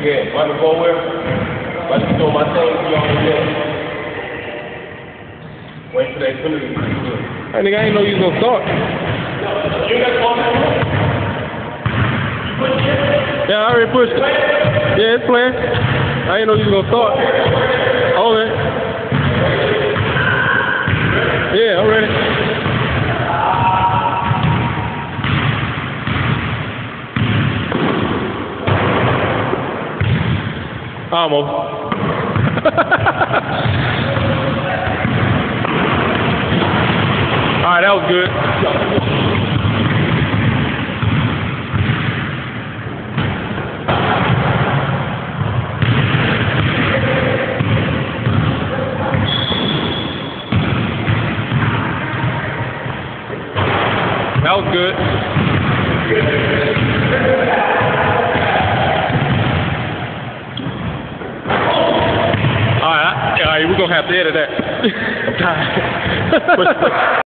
Yeah, about to go where? About to do my thing, you already there. Wait for that penalty. Hey, nigga, I ain't know you was gonna start. Yeah, I already pushed it. Yeah, it's playing. I ain't know you was gonna start. Hold it. Yeah, I'm ready. Almost. Alright, that was good. That was good. Alright, we're gonna have to edit that. I'm tired.